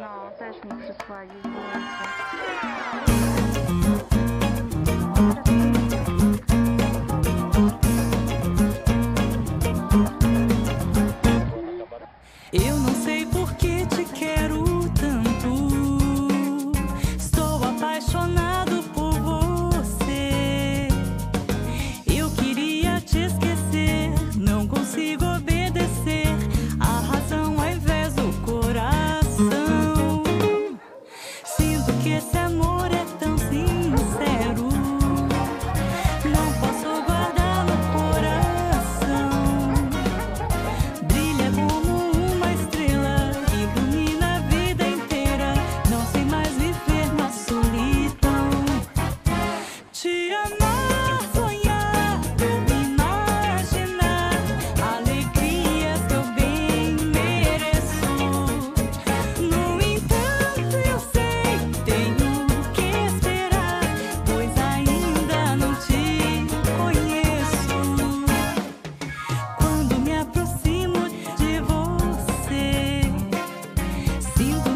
No, też mi przysłali zdjęcie. Eu não sei por que te quero tanto. Estou apaixonado por você. Eu queria te esquecer, não consigo obedecer a razão ao invés do coração. Sinto que esse amor é tão sincero. Não posso guardar no coração. Brilha como uma estrela, ilumina a vida inteira. Não sei mais viver na solidão. Te amar, sonhar, imaginar alegrias que eu bem mereço. No entanto, eu sei, tenho que esperar, pois ainda não te conheço. Quando me aproximo de você, sinto